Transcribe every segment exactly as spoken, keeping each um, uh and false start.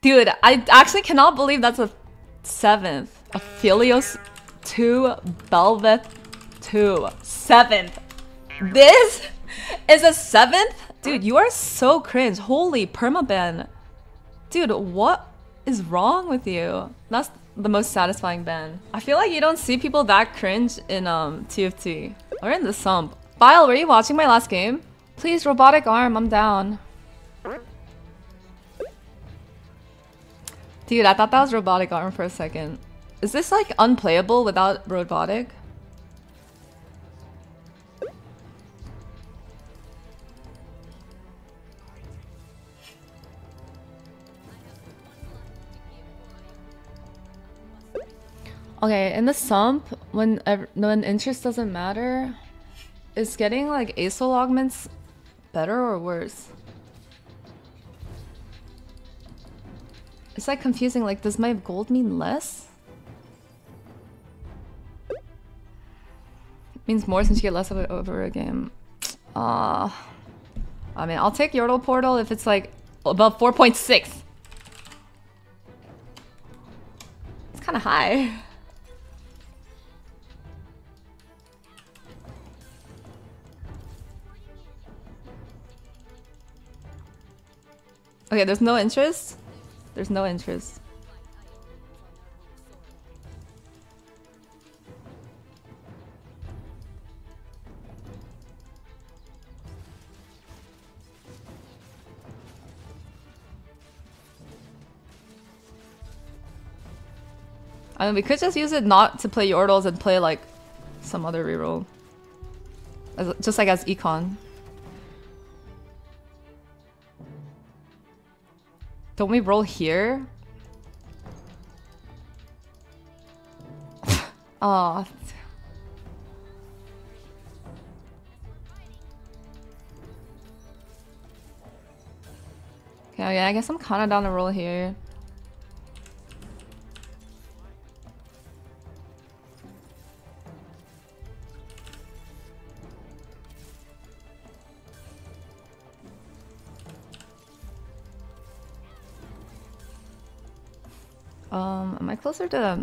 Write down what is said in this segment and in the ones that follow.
Dude, I actually cannot believe that's a seventh. Aphelios two, Belveth two. Seventh. This is a seventh? Dude, you are so cringe. Holy permaban. Dude, what is wrong with you? That's the most satisfying ban. I feel like you don't see people that cringe in um T F T. Or in the sump. Bile, were you watching my last game? Please, robotic arm, I'm down. Dude, I thought that was robotic arm for a second. Is this like unplayable without robotic? Okay, in the sump, when when interest doesn't matter, is getting like ASOL augments better or worse? It's like confusing, like does my gold mean less? It means more since you get less of it over a game. Uh, I mean, I'll take Yordle Portal if it's like above four point six. It's kind of high. Okay, there's no interest. There's no interest. I mean, we could just use it not to play Yordles and play like some other reroll. As, just like as econ. Don't we roll here? Oh. Okay, yeah, I guess I'm kind of down to roll here. Um, am I closer to...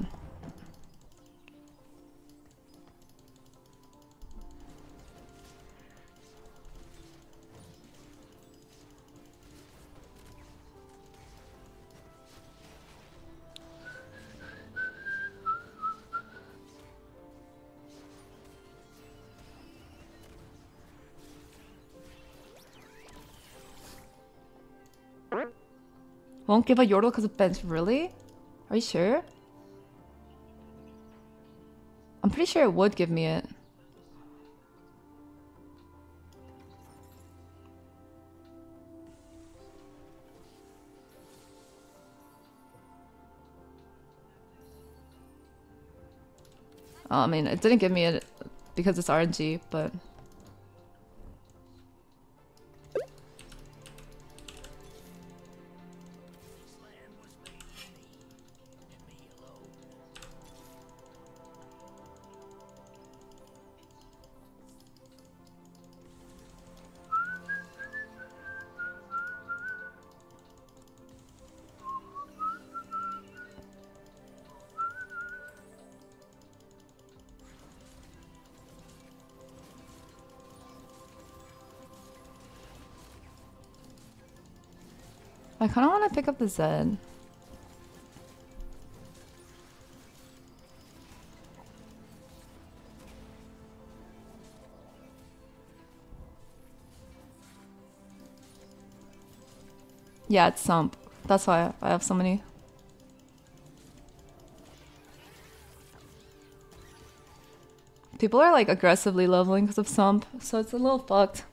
Won't give a Yordle because of bench, really? Are you sure? I'm pretty sure it would give me it. Oh, I mean, it didn't give me it because it's R N G, but... I kind of want to pick up the Zed. Yeah, it's Sump. That's why I have so many. People are like aggressively leveling because of Sump, so it's a little fucked.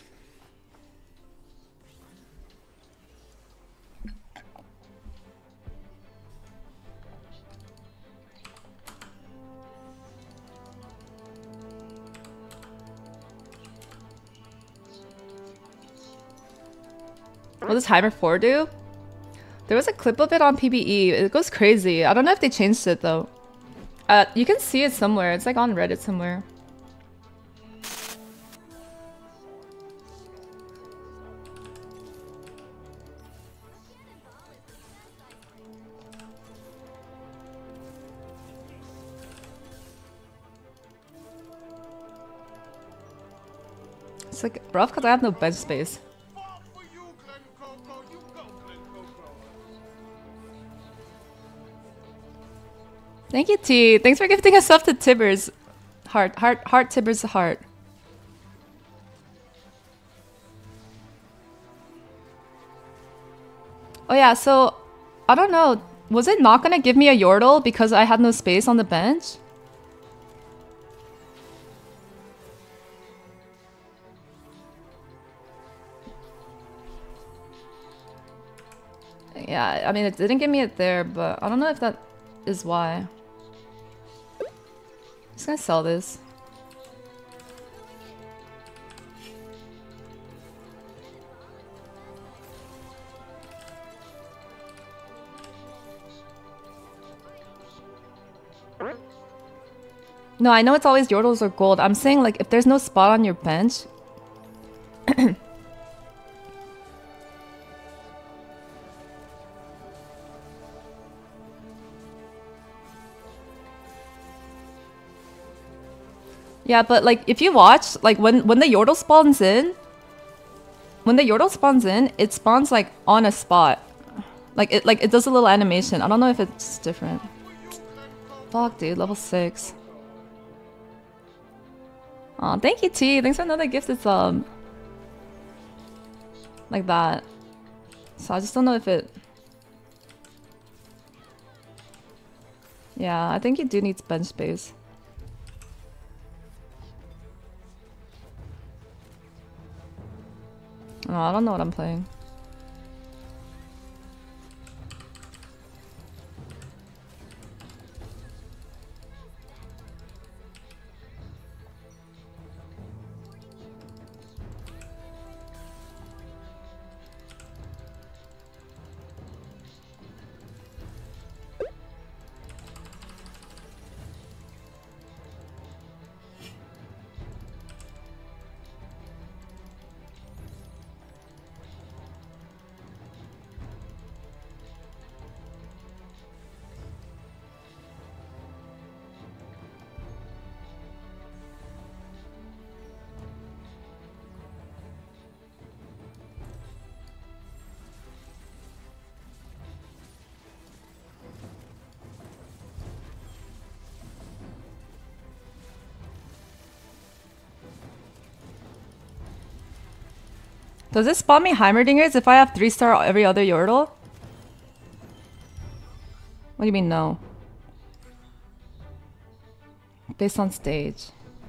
What does Heimer four do? There was a clip of it on P B E. It goes crazy. I don't know if they changed it though. Uh, you can see it somewhere. It's like on Reddit somewhere. It's like rough because I have no bench space. Thank you, T. Thanks for gifting us up to Tibbers. Heart, heart, heart, Tibbers, heart. Oh yeah, so I don't know. Was it not gonna give me a Yordle because I had no space on the bench? Yeah, I mean, it didn't give me it there, but I don't know if that is why. I'm just gonna sell this. No, I know it's always Yordles or gold. I'm saying, like, if there's no spot on your bench... Yeah, but, like, if you watch, like, when, when the Yordle spawns in... When the Yordle spawns in, it spawns, like, on a spot. Like, it, like, it does a little animation. I don't know if it's different. Fuck, dude. Level six. Aw, thank you, T. Thanks for another gifted sub. Like that. So I just don't know if it... Yeah, I think you do need bench space. No, I don't know what I'm playing. Does this spawn me Heimerdingers if I have three star every other Yordle? What do you mean no? Based on stage.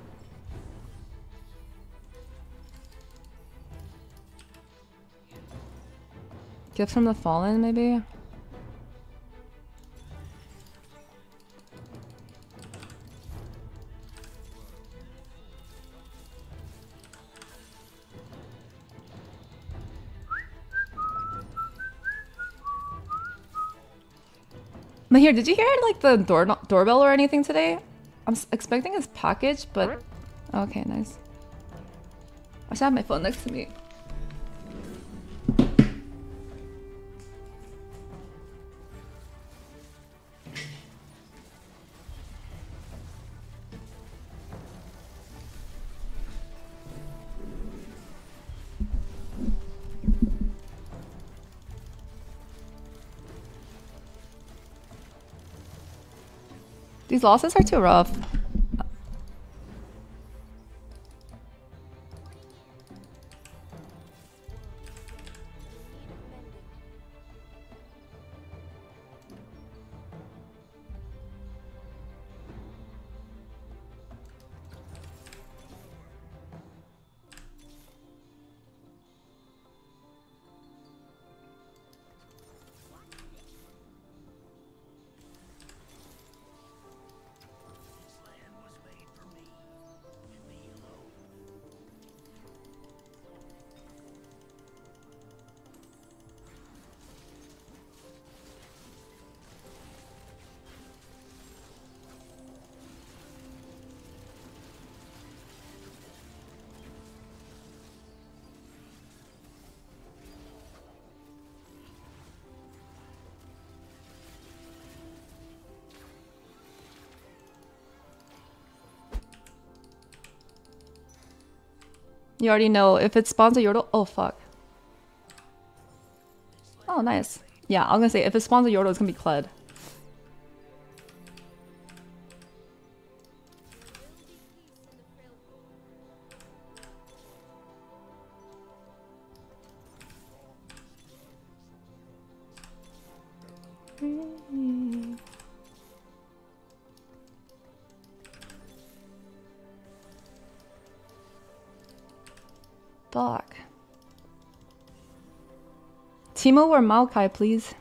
Gift from the Fallen, maybe? But here, did you hear like the door doorbell or anything today? I'm s expecting his package, but okay, nice. I should have my phone next to me. These losses are too rough. You already know if it spawns a Yordle. Oh fuck. Oh nice. Yeah, I'm gonna say if it spawns a Yordle, it's gonna be Kled. Fuck. Teemo or Maokai, please.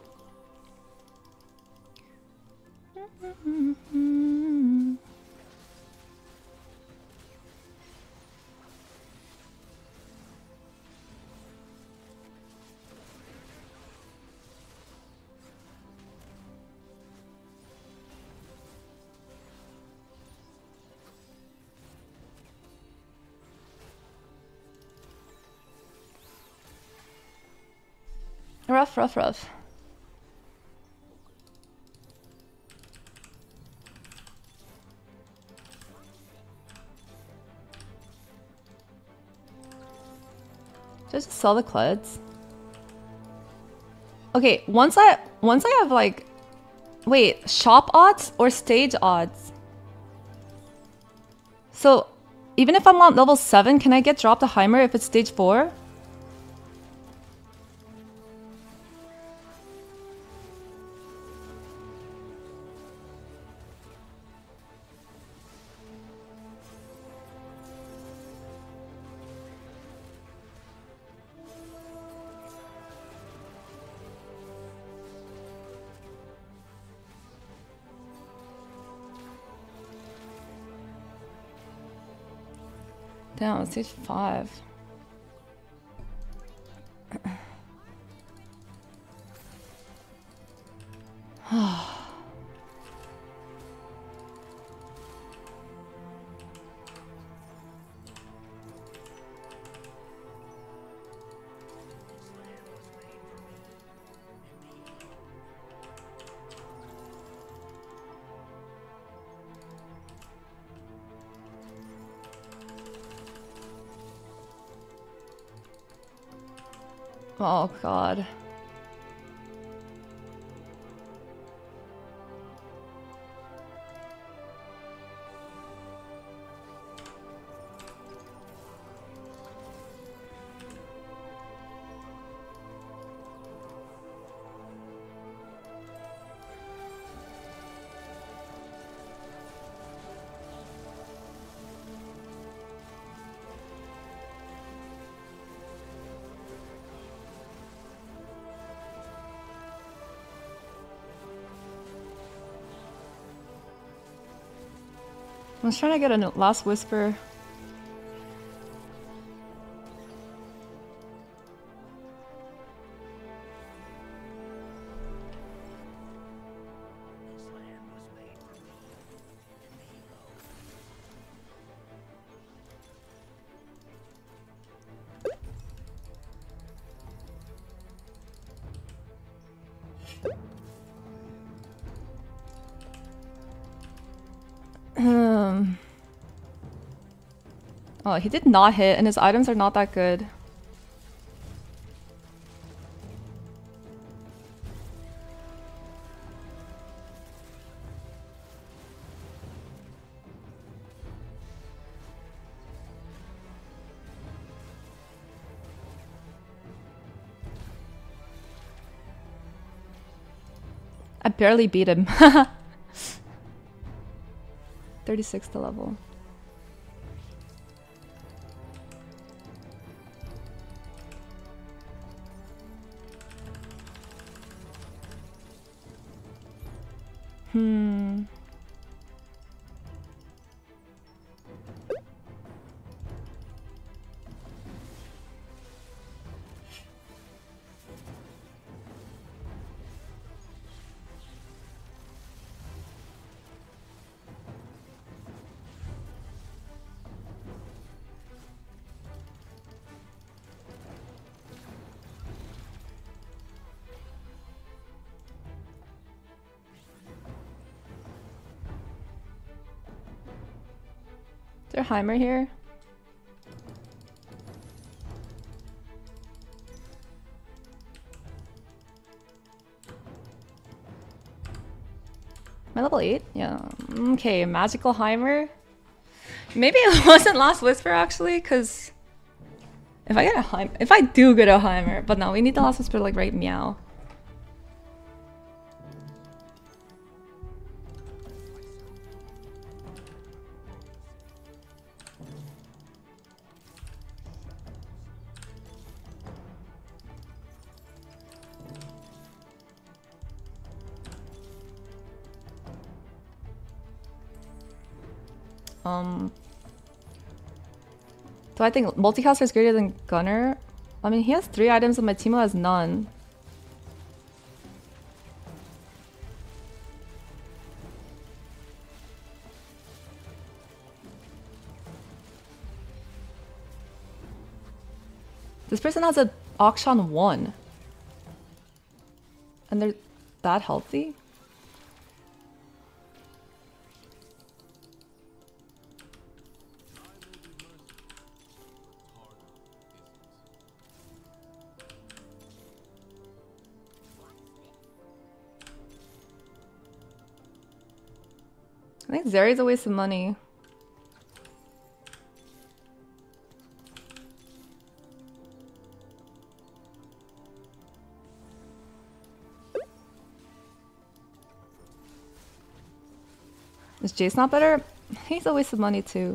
Rough, rough, rough. Just sell the Kleds. Okay, once I once I have like, wait, shop odds or stage odds? So, even if I'm on level seven, can I get dropped a Heimer if it's stage four? Damn, it's stage five. Oh god. I was trying to get a last whisper. Um. Oh, he did not hit, and his items are not that good. I barely beat him. thirty-sixth level. Hmm. Is there Heimer here? My level eight? Yeah. Okay, Magical Heimer. Maybe it wasn't Last Whisper actually, because if I get a Heimer, if I do get a Heimer, but no, we need the Last Whisper like right meow. Um, do I think multicaster is greater than Gunner? I mean, he has three items and my Teemo has none. This person has a Akshan one. And they're that healthy? I think Zeri's a waste of money. Is Jace not better? He's a waste of money too.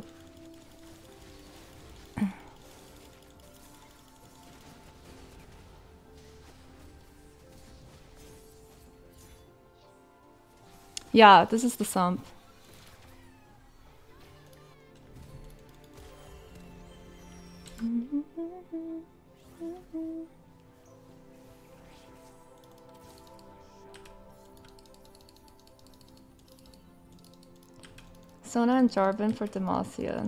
Yeah, this is the sump. Sona and Jarvan for Demacia.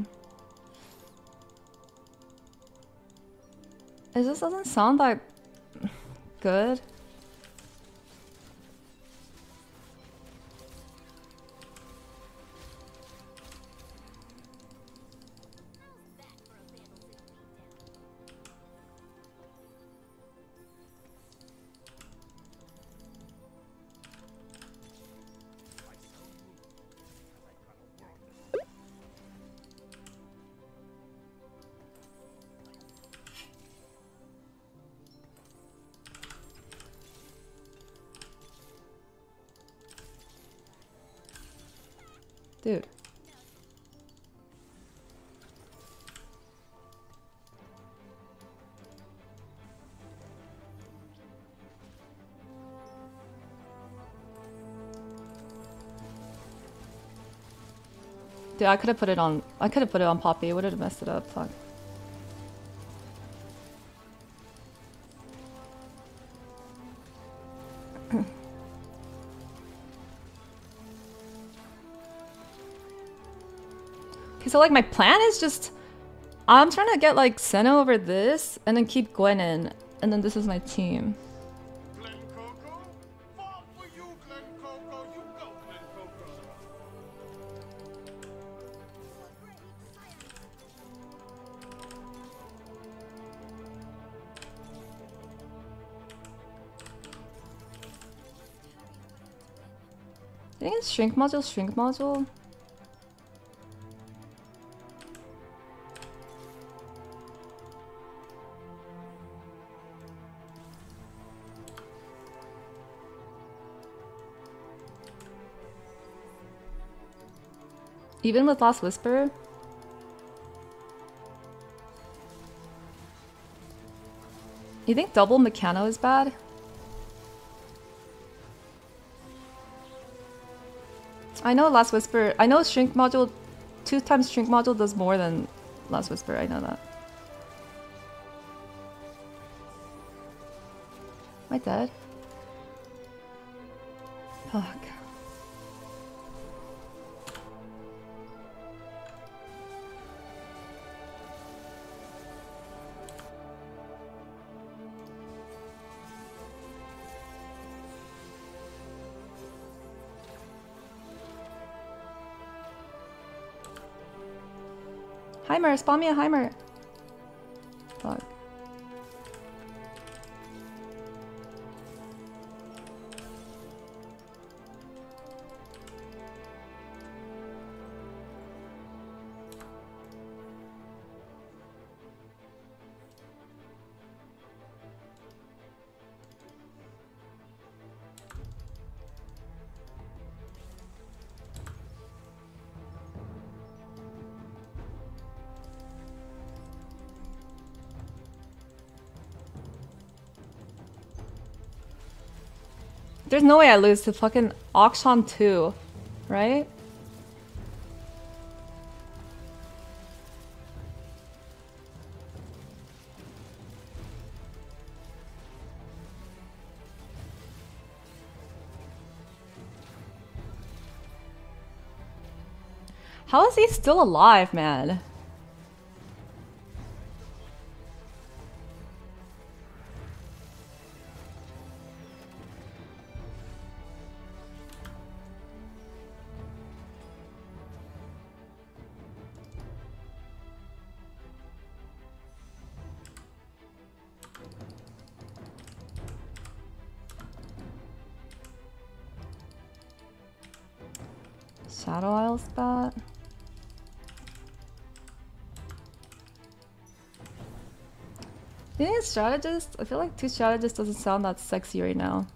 It just doesn't sound that good. Dude. Dude, I could have put it on. I could have put it on Poppy. It would have messed it up. Fuck. Okay, so like my plan is just I'm trying to get like Senna over this and then keep Gwen in, and then this is my team. I think it's shrink module, shrink module. Even with Last Whisper? You think double Mechano is bad? I know Last Whisper, I know Shrink Module, two times Shrink Module does more than Last Whisper, I know that. Am I dead? Fuck. Heimer, spawn me a Heimer. Fuck. There's no way I lose to fucking Akshan two, right? How is he still alive, man? Shadow Isle spot. Being a strategist, I feel like two strategists doesn't sound that sexy right now.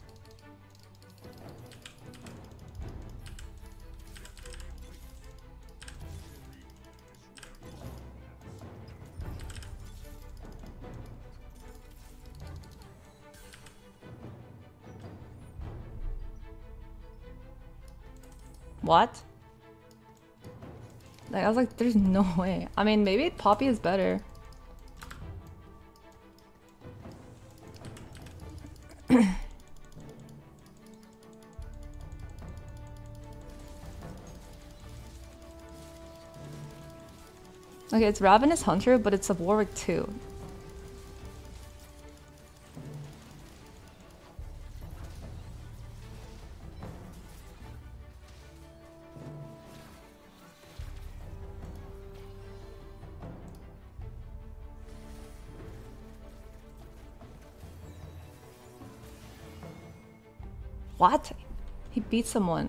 What? Like, I was like, there's no way. I mean, maybe Poppy is better. Okay, it's Ravenous Hunter, but it's a Warwick two. What? He beat someone.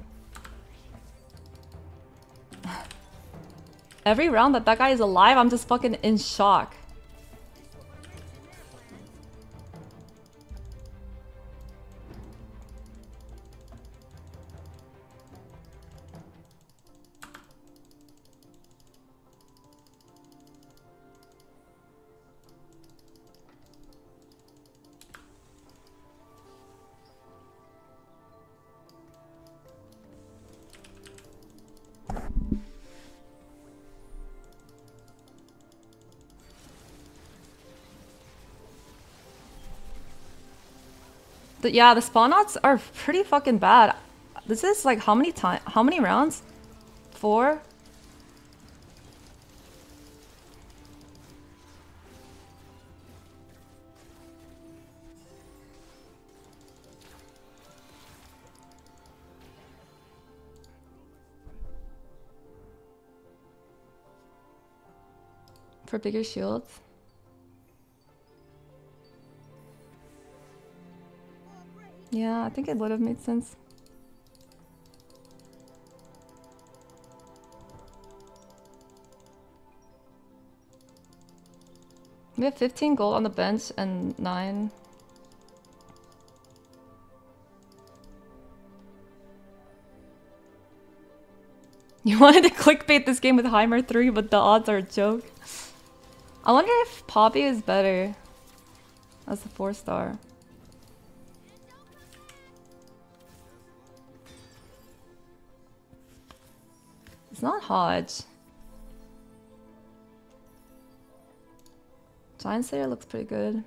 Every round that that guy is alive, I'm just fucking in shock. The, yeah, the spawn outs are pretty fucking bad. This is like how many time? How many rounds? Four? For bigger shields? Yeah, I think it would have made sense. We have fifteen gold on the bench and nine. You wanted to clickbait this game with Heimer three, but the odds are a joke. I wonder if Poppy is better as a four star. It's not Hodge. Giant Slayer looks pretty good.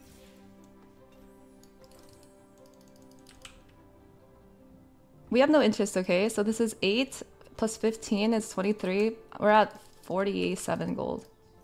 We have no interest, okay? So this is eight plus fifteen is twenty-three. We're at forty-seven gold.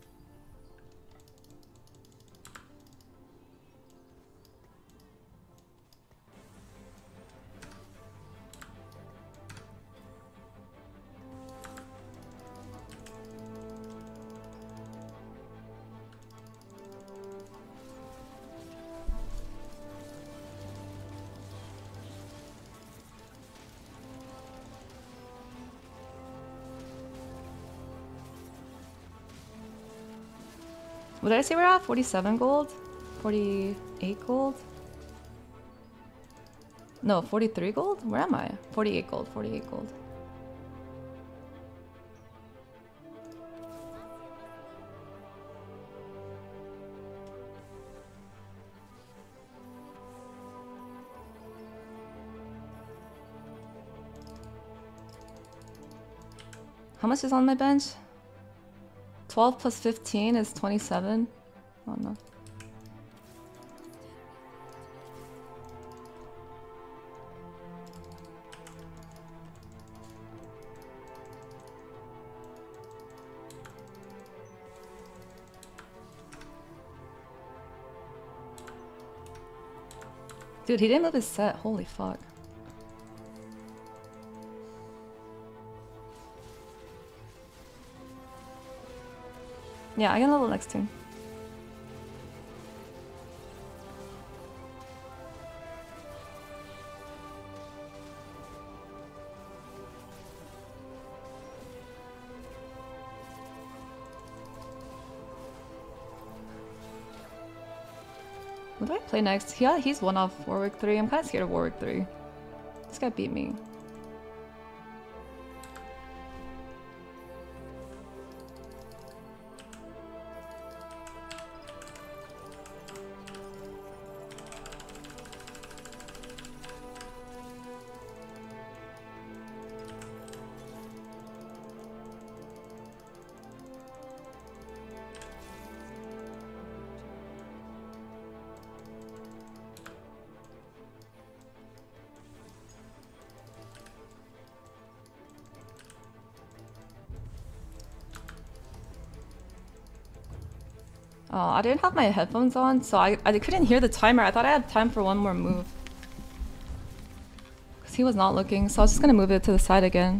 What did I say we're at? forty-seven gold? forty-eight gold? No, forty-three gold? Where am I? forty-eight gold, forty-eight gold. How much is on my bench? twelve plus fifteen is twenty-seven. Oh no. Dude, he didn't move his set. Holy fuck. Yeah, I can level next turn. What do I play next? Yeah, he's one off Warwick three. I'm kind of scared of Warwick three. This guy beat me. Oh, I didn't have my headphones on, so I, I couldn't hear the timer. I thought I had time for one more move. Because he was not looking, so I was just going to move it to the side again.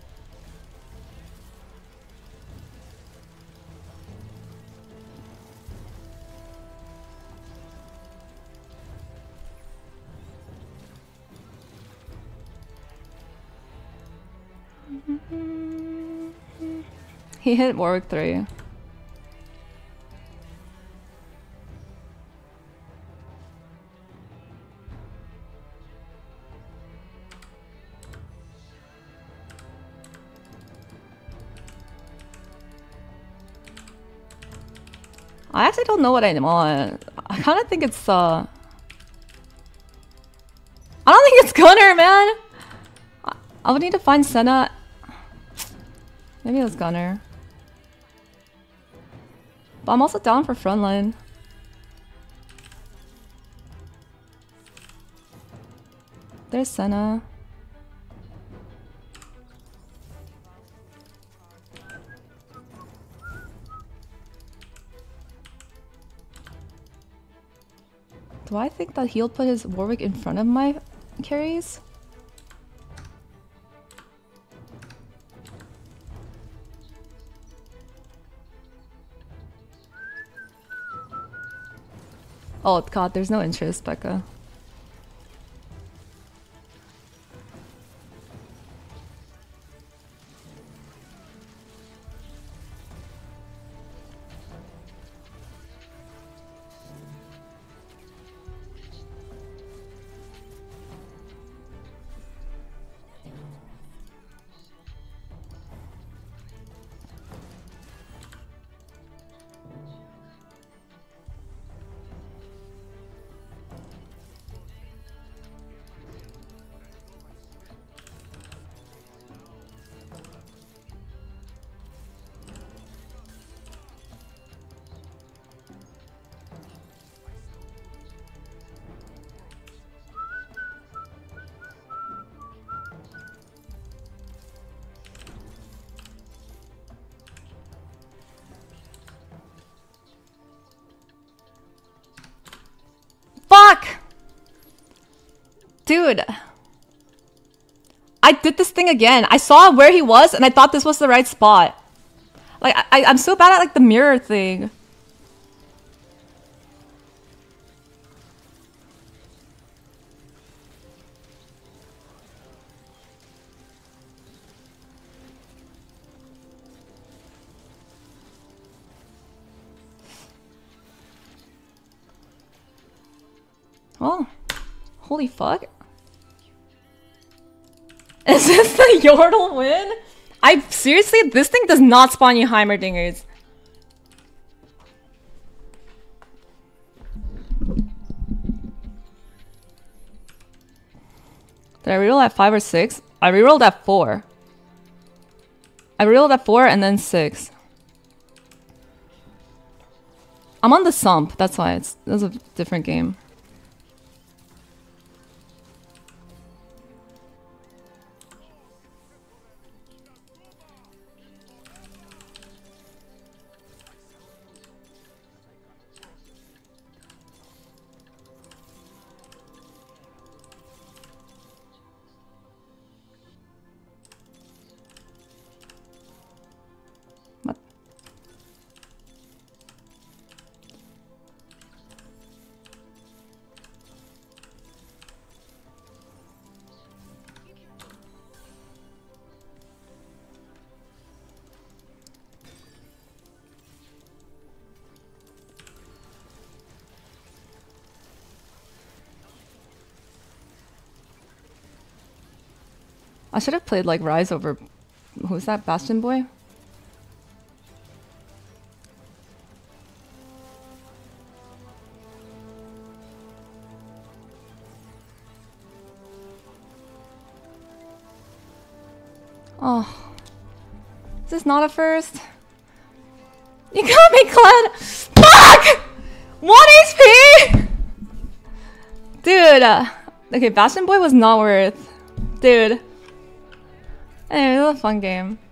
He hit Warwick three. I actually don't know what I want. I kind of think it's, uh... I don't think it's Gunner, man! I, I would need to find Senna. Maybe it was Gunner. But I'm also down for frontline. There's Senna. Do I think that he'll put his Warwick in front of my carries? Oh god, there's no interest, Becca. Fuck! Dude. I did this thing again. I saw where he was and I thought this was the right spot. Like, I, I'm so bad at like the mirror thing. Oh, holy fuck. Is this the Yordle win? I seriously, this thing does not spawn you Heimerdingers. Did I reroll at five or six? I rerolled at four. I rerolled at four and then six. I'm on the sump, that's why it's that's a different game. What? I should have played like Rise over, who's that, Bastion Boy? Oh, is this not a first? You got me, Cled! Fuck! one H P! Dude, uh, okay, Bastion Boy was not worth. Dude. Anyway, it was a fun game.